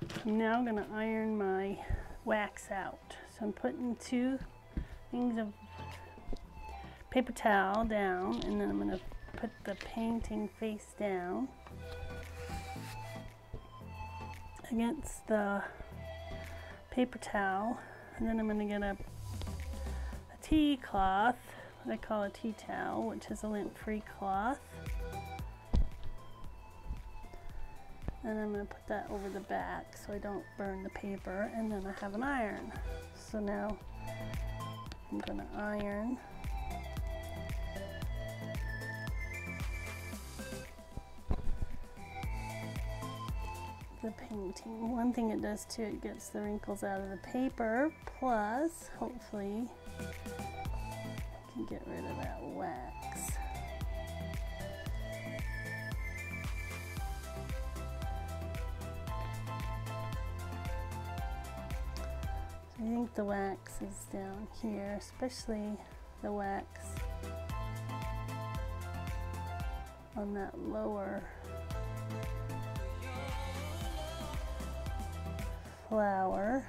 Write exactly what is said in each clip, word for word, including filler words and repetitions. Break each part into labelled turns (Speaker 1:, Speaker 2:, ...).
Speaker 1: I'm now going to iron my wax out. So I'm putting two things of paper towel down, and then I'm going to put the painting face down against the paper towel, and then I'm going to get a, a tea cloth, what I call a tea towel, which is a lint-free cloth, and I'm going to put that over the back so I don't burn the paper, and then I have an iron. So now I'm going to iron the painting. One thing it does too, it gets the wrinkles out of the paper, plus hopefully I can get rid of that wax. So I think the wax is down here, especially the wax on that lower flower.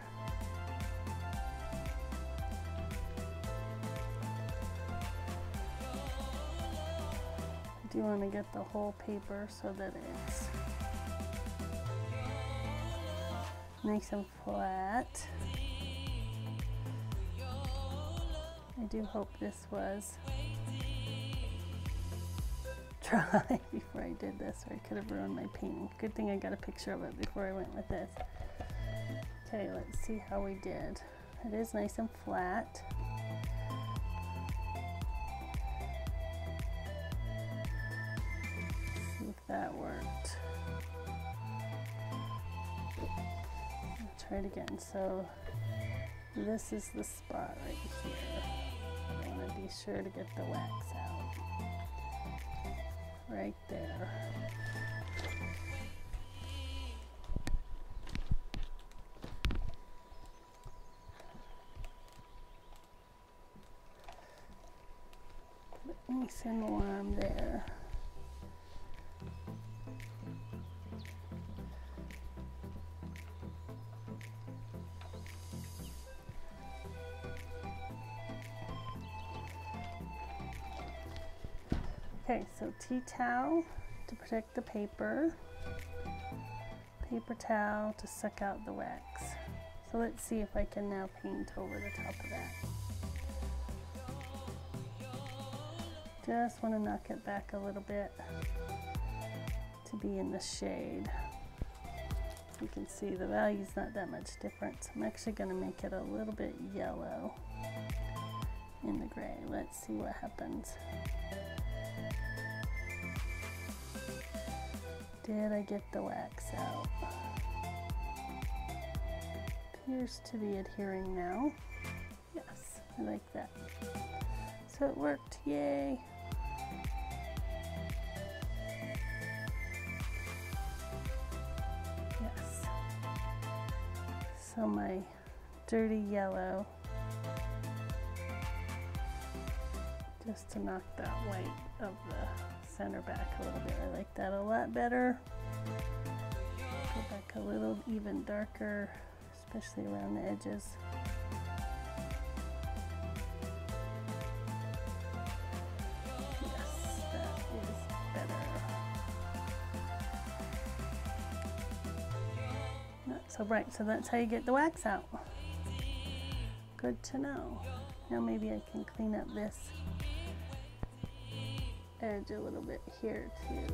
Speaker 1: I do want to get the whole paper so that it's nice and flat. I do hope this was dry before I did this, or I could have ruined my painting. Good thing I got a picture of it before I went with this. Okay, let's see how we did. It is nice and flat. See if that worked. I'll try it again. So this is the spot right here. I want to be sure to get the wax out. Right there. Nice and warm there. Okay, so tea towel to protect the paper, paper towel to suck out the wax. So let's see if I can now paint over the top of that. Just want to knock it back a little bit to be in the shade. You can see the value's not that much different. I'm actually going to make it a little bit yellow in the gray. Let's see what happens. Did I get the wax out? Appears to be adhering now. Yes, I like that. So it worked, yay! Yes. So my dirty yellow, just to knock that white of the center back a little bit. I like that a lot better. Go back a little even darker, especially around the edges. Yes, that is better. Not so bright, so that's how you get the wax out. Good to know. Now maybe I can clean up this edge a little bit here too.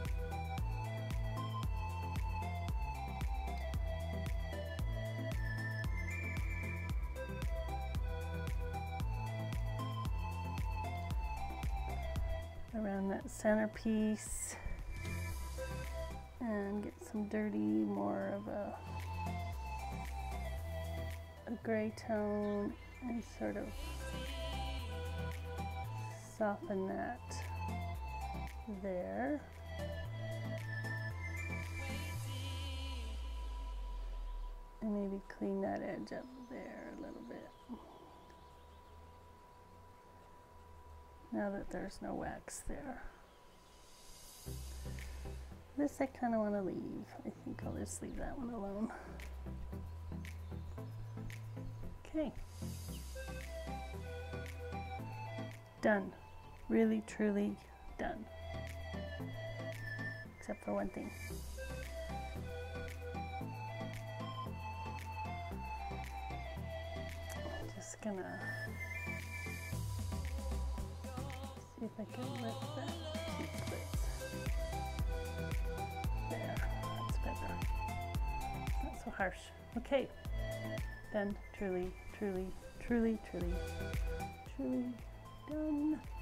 Speaker 1: Around that centerpiece, and get some dirty, more of a, a gray tone, and sort of soften that there. And maybe clean that edge up there a little bit. Now that there's no wax there. This I kind of want to leave. I think I'll just leave that one alone. Okay. Done. Really, truly done. Except for one thing. I'm just gonna see if I can lift that two splits. There, that's better. Not so harsh. Okay. Done. Truly, truly, truly, truly, truly done.